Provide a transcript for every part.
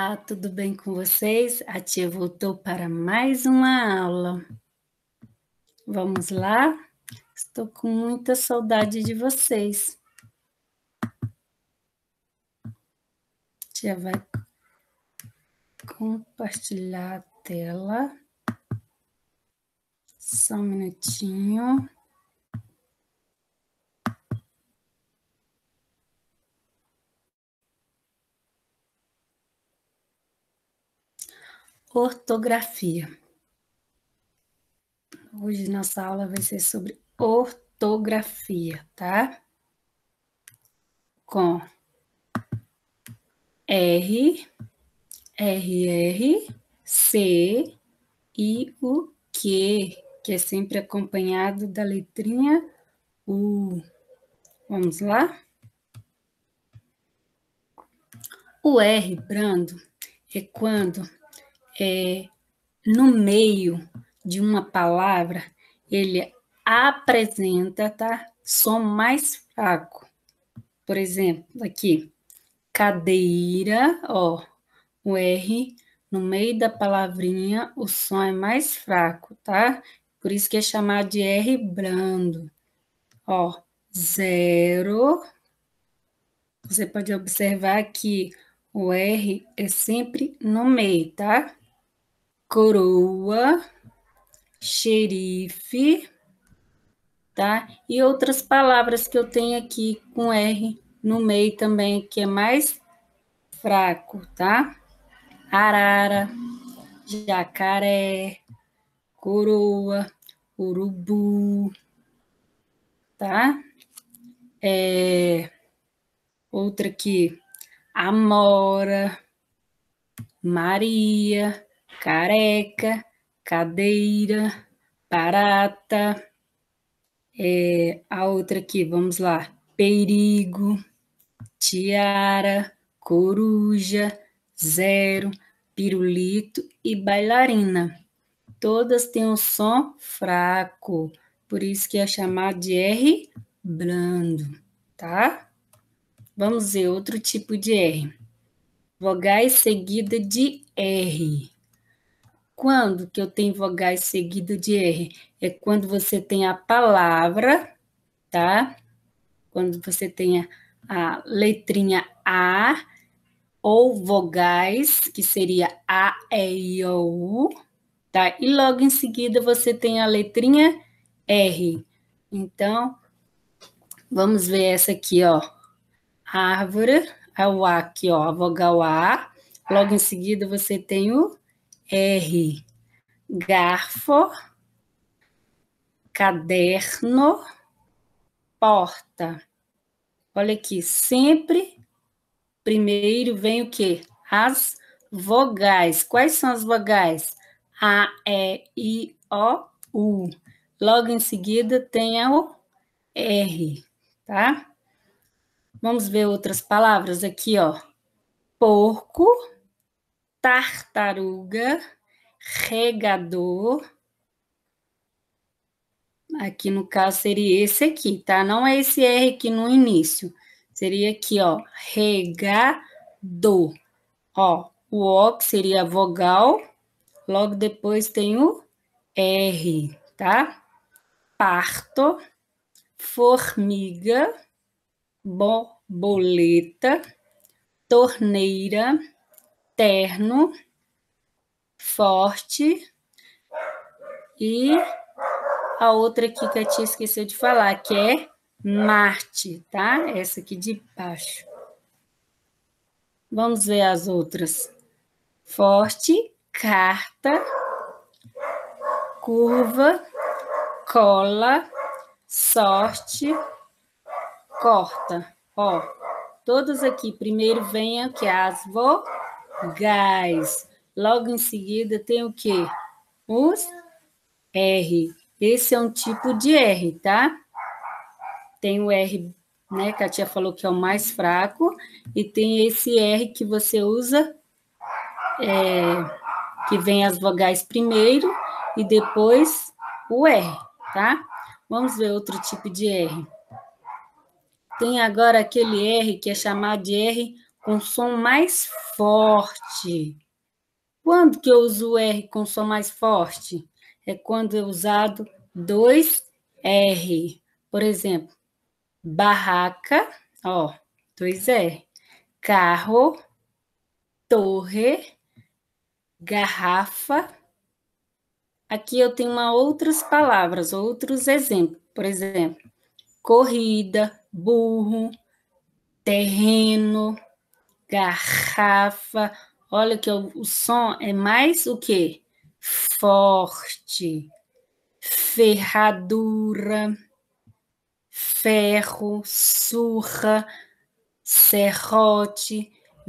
Olá, tudo bem com vocês? A tia voltou para mais uma aula. Vamos lá? Estou com muita saudade de vocês. A tia vai compartilhar a tela. Só um minutinho. Ortografia. Hoje nossa aula vai ser sobre ortografia, tá? Com R, C e o Q, que é sempre acompanhado da letrinha U. Vamos lá? O R brando é quando no meio de uma palavra ele apresenta, tá? Som mais fraco. Por exemplo, aqui, cadeira, ó, o R no meio da palavrinha, o som é mais fraco, tá? Por isso que é chamado de R brando. Ó, 0. Você pode observar que o R é sempre no meio, tá? Coroa, xerife, tá? E outras palavras que eu tenho aqui com R no meio também, que é mais fraco, tá? Arara, jacaré, coroa, urubu, tá? Outra aqui, amora, Maria, careca, cadeira, barata. A outra aqui, vamos lá. Perigo, tiara, coruja, zero, pirulito e bailarina. Todas têm um som fraco, por isso que é chamado de R brando, tá? Vamos ver outro tipo de R. Vogais seguida de R. Quando que eu tenho vogais seguida de R? É quando você tem a palavra, tá? Quando você tem a letrinha A ou vogais, que seria A, E, I, O, U, tá? E logo em seguida você tem a letrinha R. Então, vamos ver essa aqui, ó. Árvore, é o A aqui, ó, a vogal A. Logo em seguida você tem o R. Garfo, caderno, porta. Olha aqui, sempre primeiro vem o quê? As vogais. Quais são as vogais? A, E, I, O, U. Logo em seguida tem o R, tá? Vamos ver outras palavras aqui, ó. Porco, tartaruga, regador. Aqui no caso seria esse aqui, tá? Não é esse R aqui no início. Seria aqui, ó, regador. Ó, o O que seria a vogal, logo depois tem o R, tá? Parto, formiga, borboleta, torneira, terno, forte e a outra aqui que a tia esqueceu de falar, que é Marte, tá? Essa aqui de baixo. Vamos ver as outras. Forte, carta, curva, cola, sorte, corta. Ó, todas aqui. Primeiro vem o que? As vogais. Logo em seguida tem o quê? Os R. Esse é um tipo de R, tá? Tem o R, né, que a tia falou que é o mais fraco, e tem esse R que você usa, que vem as vogais primeiro e depois o R, tá? Vamos ver outro tipo de R. Tem agora aquele R que é chamado de R com som mais forte. Quando que eu uso o R com som mais forte? É quando é usado dois R. Por exemplo, barraca, ó, dois R. Carro, torre, garrafa. Aqui eu tenho outras palavras, outros exemplos. Por exemplo, corrida, burro, terreno, garrafa. Olha que o som é mais o quê? Forte. Ferradura, ferro, surra, serrote,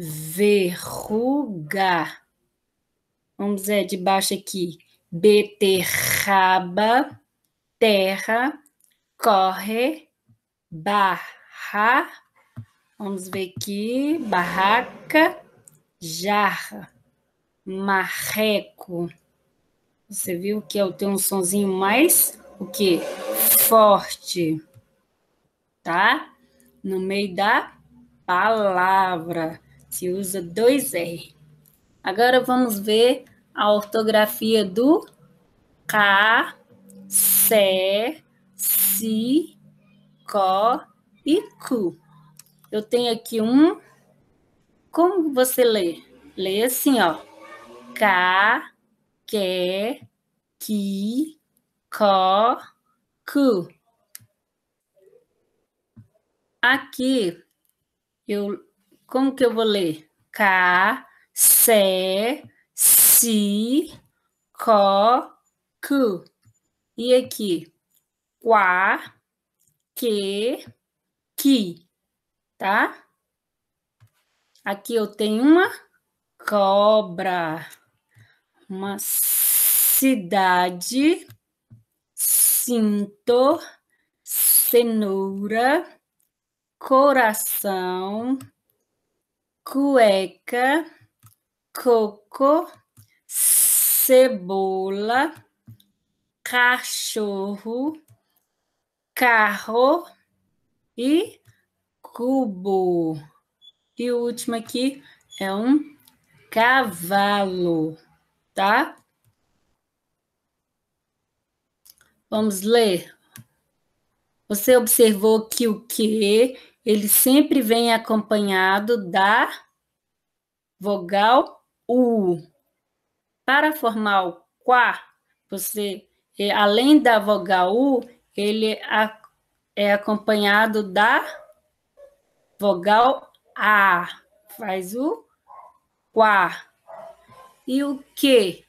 verruga. Vamos ver de baixo aqui. Beterraba, terra, corre, barra. Vamos ver aqui. Barraca, jarra, marreco. Você viu que eu tenho um sonzinho mais o quê? Forte, tá? No meio da palavra. Se usa dois R. Agora vamos ver a ortografia do K, Se, Si, Co e Cu. Eu tenho aqui um. Como você lê? Lê assim, ó. K, Que, Ki, Ko, Ku. Aqui, como que eu vou ler? K, Se, Si, Co, Ku. E aqui? Quá, Que, Ki. Tá? Aqui eu tenho uma cobra, uma cidade, cinto, cenoura, coração, cueca, coco, cebola, cachorro, carro e cubo. E o último aqui é um cavalo, tá? Vamos ler. Você observou que o que ele sempre vem acompanhado da vogal U. Para formar o quá, você, além da vogal U, ele é acompanhado da vogal A. Faz o quá. E o que?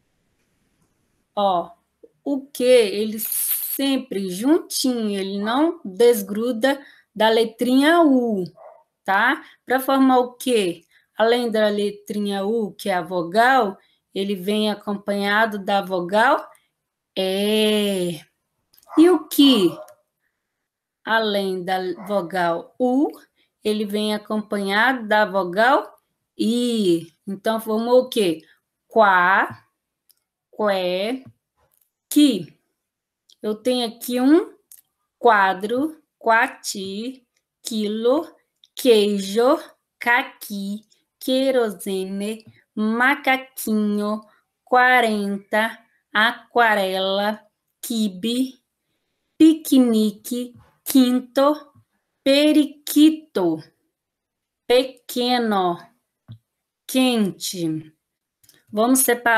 Ó, o que ele sempre juntinho, ele não desgruda da letrinha U, tá? Para formar o que? Além da letrinha U, que é a vogal, ele vem acompanhado da vogal E. E o que? Além da vogal U, ele vem acompanhado da vogal I. Então, formou o quê? Quá, qué, que. Eu tenho aqui um quadro, quati, quilo, queijo, caqui, querosene, macaquinho, 40, aquarela, quibe, piquenique, quinto, periquito, pequeno, quente. Vamos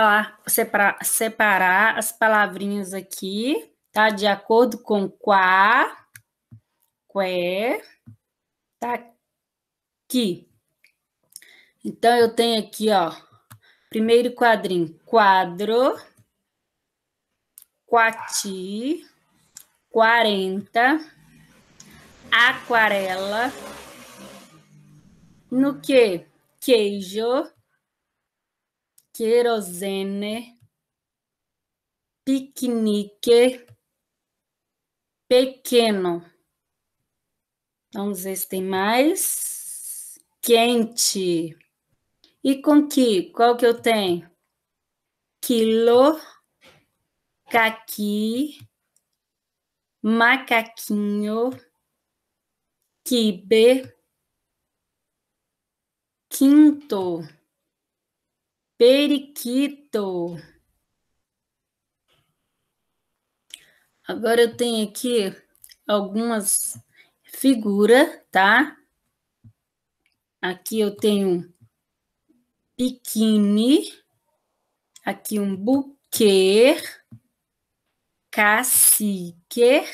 separar as palavrinhas aqui, tá? De acordo com quá, qué, tá aqui. Então, eu tenho aqui, ó, primeiro quadrinho, quadro, quati, 40, aquarela, no que? Queijo, querosene, piquenique, pequeno. Vamos ver se tem mais. Quente. E com que? Qual que eu tenho? Quilo, caqui, macaquinho, quibe, quinto, periquito. Agora eu tenho aqui algumas figuras, tá? Aqui eu tenho biquíni, aqui um buquê, cacique,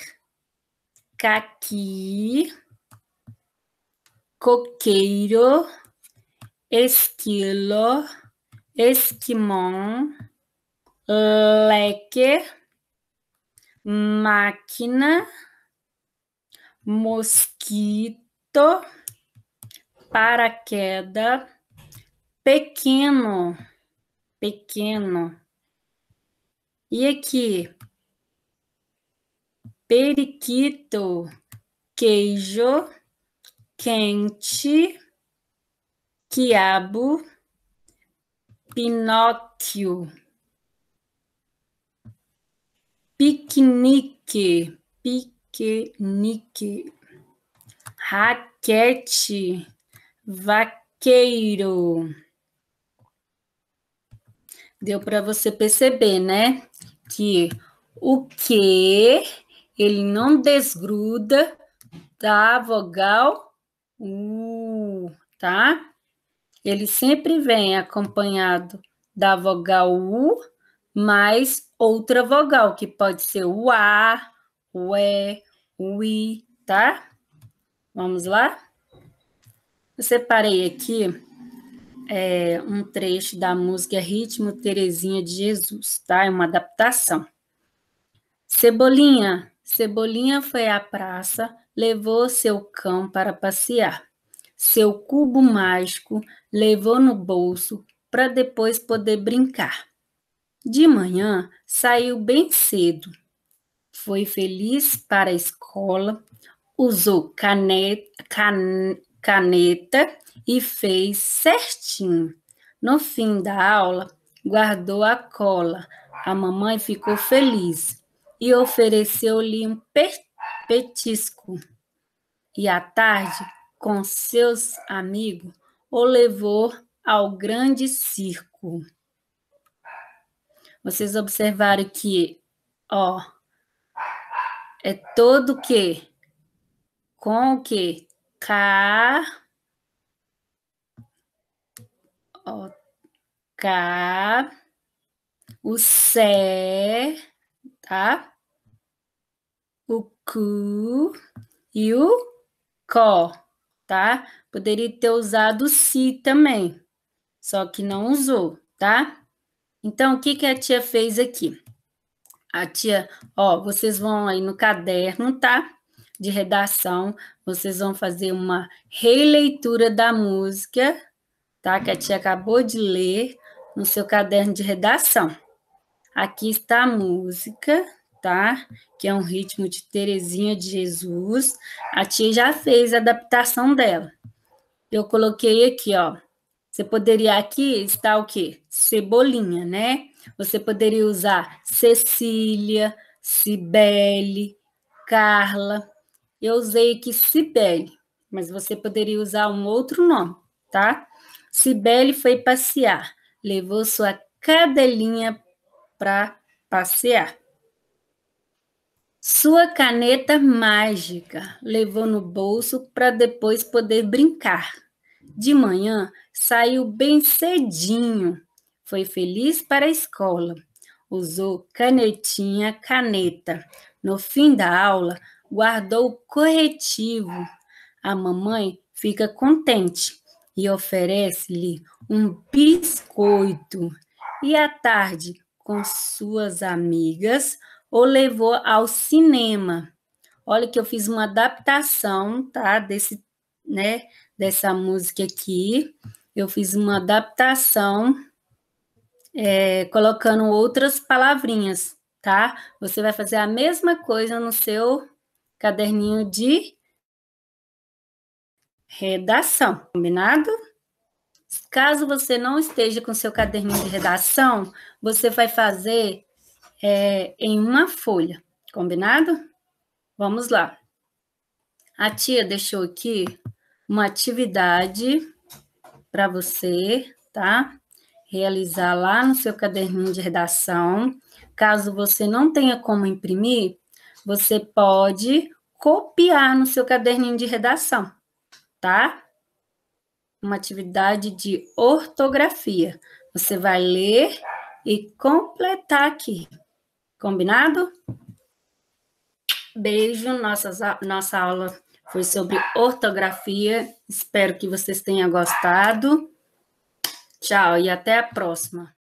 caqui, coqueiro, esquilo, esquimão, leque, máquina, mosquito, paraquedas, pequeno, pequeno. E aqui, periquito, queijo, quente, quiabo, Pinóquio, piquenique, piquenique, raquete, vaqueiro. Deu para você perceber, né? Que o que ele não desgruda da vogal U, tá? Ele sempre vem acompanhado da vogal U, mais outra vogal, que pode ser o A, o E, o I, tá? Vamos lá? Eu separei aqui um trecho da música Ritmo Terezinha de Jesus, tá? É uma adaptação. Cebolinha, Cebolinha foi à praça, levou seu cão para passear. Seu cubo mágico levou no bolso para depois poder brincar. De manhã, saiu bem cedo. Foi feliz para a escola, usou caneta e fez certinho. No fim da aula, guardou a cola. A mamãe ficou feliz e ofereceu-lhe um petisco. E à tarde, com seus amigos, o levou ao grande circo. Vocês observaram que, ó, é todo o quê? Com o quê? K, ó, K, o Sé, tá? O Cu e o Có, tá? Poderia ter usado o Si também, só que não usou, tá? Então, o que que a tia fez aqui? A tia, ó, vocês vão aí no caderno, tá? De redação, vocês vão fazer uma releitura da música, tá? Que a tia acabou de ler no seu caderno de redação. Aqui está a música, tá? Que é um ritmo de Terezinha de Jesus. A tia já fez a adaptação dela. Eu coloquei aqui, ó. Você poderia aqui estar o quê? Cebolinha, né? Você poderia usar Cecília, Cibele, Carla. Eu usei aqui Cibele, mas você poderia usar um outro nome, tá? Cibele foi passear, levou sua cadelinha para passear. Sua caneta mágica levou no bolso para depois poder brincar. De manhã, saiu bem cedinho. Foi feliz para a escola. Usou canetinha, caneta. No fim da aula, guardou o corretivo. A mamãe fica contente e oferece-lhe um biscoito. E à tarde, com suas amigas, o levou ao cinema. Olha que eu fiz uma adaptação, tá? Dessa música aqui. Eu fiz uma adaptação colocando outras palavrinhas, tá? Você vai fazer a mesma coisa no seu caderninho de redação, combinado? Caso você não esteja com seu caderninho de redação, você vai fazer em uma folha, combinado? Vamos lá. A tia deixou aqui uma atividade para você, tá? Realizar lá no seu caderninho de redação. Caso você não tenha como imprimir, você pode copiar no seu caderninho de redação, tá? Uma atividade de ortografia. Você vai ler e completar aqui. Combinado? Beijo. Nossa aula foi sobre ortografia. Espero que vocês tenham gostado. Tchau e até a próxima.